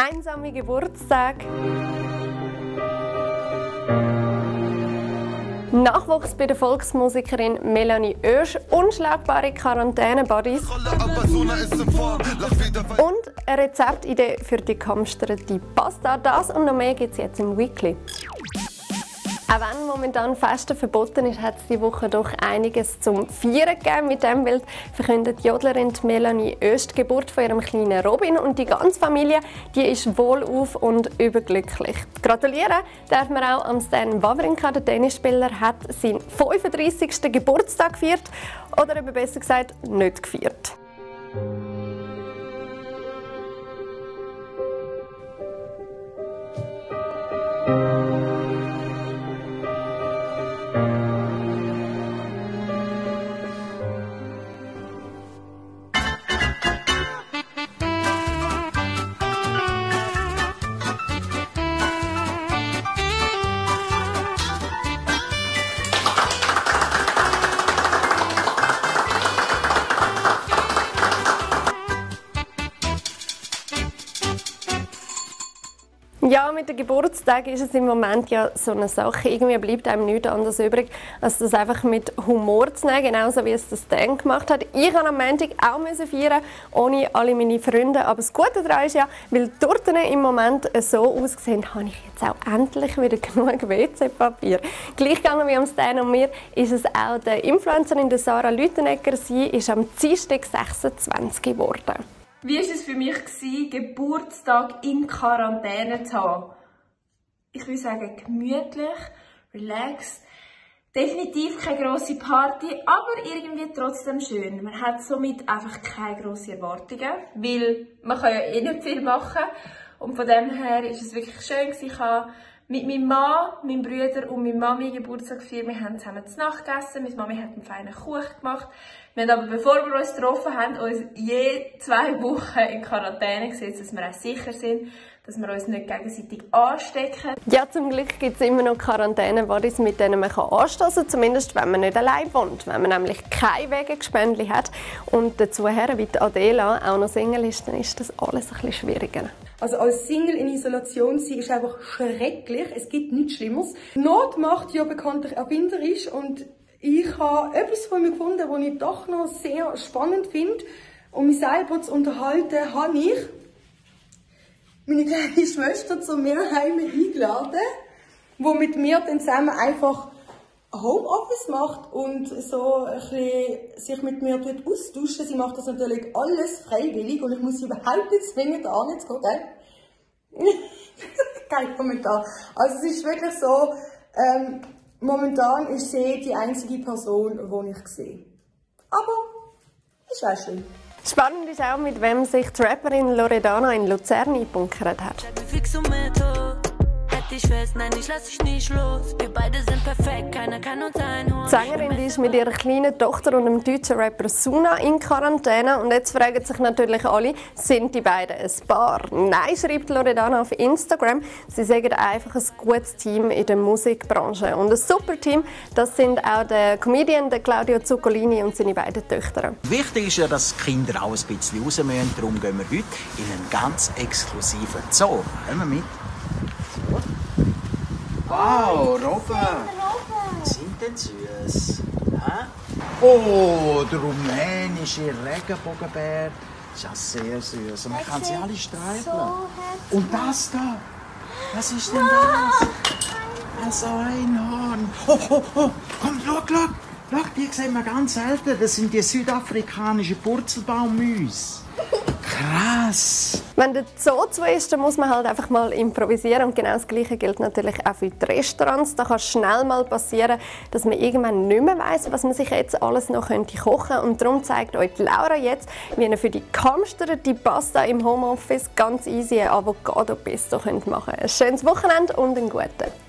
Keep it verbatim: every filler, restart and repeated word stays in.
Einsame Geburtstag. Nachwuchs bei der Volksmusikerin Melanie Oesch, unschlagbare Quarantäne-Buddies und eine Rezeptidee für die gehamsterte Pasta. Das und noch mehr gibt es jetzt im Weekly. Auch wenn momentan Festen verboten ist, hat es diese Woche doch einiges zum Feiern gegeben. Mit diesem Bild verkündet die Jodlerin Melanie Oesch die Geburt von ihrem kleinen Robin und die ganze Familie, die ist wohlauf und überglücklich. Gratulieren darf man auch an Stan Wawrinka, der Tennisspieler, hat seinen fünfunddreissigsten Geburtstag gefeiert, oder eben besser gesagt, nicht gefeiert. Ja, mit dem Geburtstag ist es im Moment ja so eine Sache. Irgendwie bleibt einem nichts anderes übrig, als das einfach mit Humor zu nehmen, genauso wie es das Stan gemacht hat. Ich musste am Montag auch feiern, ohne alle meine Freunde. Aber das Gute daran ist ja, weil die Torten im Moment so aussehen, habe ich jetzt auch endlich wieder genug W C-Papier. Gleich gegangen wie am Stan und mir ist es auch der Influencerin der Sarah Lüthenegger. Sie ist am Dienstag sechsundzwanzig geworden. Wie war es für mich, Geburtstag in Quarantäne zu haben? Ich würde sagen, gemütlich, relaxed. Definitiv keine grosse Party, aber irgendwie trotzdem schön. Man hat somit einfach keine grossen Erwartungen, weil man kann ja eh nicht viel machen. Und von dem her ist es wirklich schön. Ich habe mit meinem Mann, meinem Bruder und meiner Mami Geburtstag gefeiert. Wir haben zusammen zu Nacht gegessen. Meine Mami hat einen feinen Kuchen gemacht. Wir haben aber, bevor wir uns getroffen haben, uns je zwei Wochen in Quarantäne gesetzt, dass wir auch sicher sind, dass wir uns nicht gegenseitig anstecken. Ja, zum Glück gibt es immer noch Quarantäne-Buddies, mit denen man anstoßen kann, zumindest wenn man nicht allein wohnt, wenn man nämlich kein Wegegespendli hat und dazu her, wie die Adela auch noch Single ist, dann ist das alles ein bisschen schwieriger. Also als Single in Isolation sein ist einfach schrecklich, es gibt nichts Schlimmeres. Not macht ja bekanntlich erfinderisch und ich habe etwas von mir gefunden, was ich doch noch sehr spannend finde. Um mich selber zu unterhalten, habe ich meine kleine Schwester zu mir heim eingeladen, die mit mir dann zusammen einfach Homeoffice macht und so ein bisschen sich mit mir austauschen. Sie macht das natürlich alles freiwillig und ich muss sie überhaupt nicht zwingen, da anzugehen, gell? Kein Kommentar. Also es ist wirklich so, ähm, momentan ist sie die einzige Person, die ich sehe. Aber ist auch schön. Spannend ist auch, mit wem sich die Rapperin Loredana in Luzern eingebunkert hat. Nein, ich lass dich nicht los. Wir beide sind perfekt, keiner kann uns einholen. Die Sängerin ist mit ihrer kleinen Tochter und dem deutschen Rapper Suna in Quarantäne. Und jetzt fragen sich natürlich alle, sind die beiden ein Paar? Nein, schreibt Loredana auf Instagram. Sie sagen einfach ein gutes Team in der Musikbranche. Und ein super Team, das sind auch der Comedian der Claudio Zuccolini und seine beiden Töchter. Wichtig ist ja, dass die Kinder auch ein bisschen raus müssen. Darum gehen wir heute in einen ganz exklusiven Zoo. Kommen wir mit. Wow, Robben! Was sind denn süß? Oh, der rumänische Regenbogenbär. Das ist ja sehr süß. Und man kann sie alle streicheln. Und das da? Was ist denn das? Ein Einhorn. Oh, oh, oh. Komm, schau, schau. Schau, die sehen wir ganz selten. Das sind die südafrikanischen Purzelbaummäuse. Krass! Wenn der Zoo zu ist, dann muss man halt einfach mal improvisieren. Und genau das Gleiche gilt natürlich auch für die Restaurants. Da kann es schnell mal passieren, dass man irgendwann nicht mehr weiss, was man sich jetzt alles noch kochen könnte. Und darum zeigt euch Laura jetzt, wie ihr für die gehamsterte Pasta im Homeoffice ganz easy ein Avocado-Pesto machen könnt. Ein schönes Wochenende und einen guten.